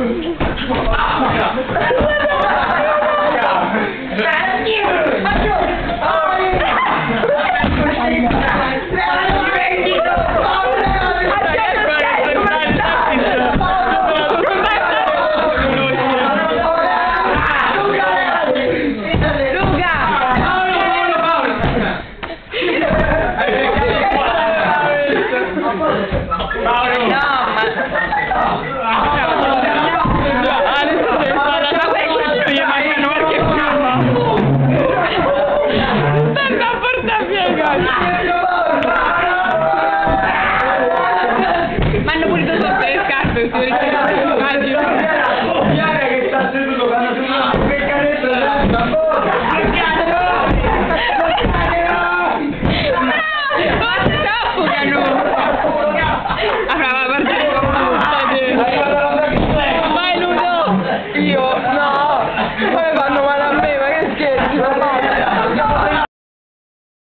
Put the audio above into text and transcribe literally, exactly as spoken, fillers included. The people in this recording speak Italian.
Ma hanno pulito sotto le scarpe, si immagino. Chiara che sta seduto quando si fa un peccanetto della bocca. Vai Ludo! Io? No! Poi fanno male a me, ma che scherzi?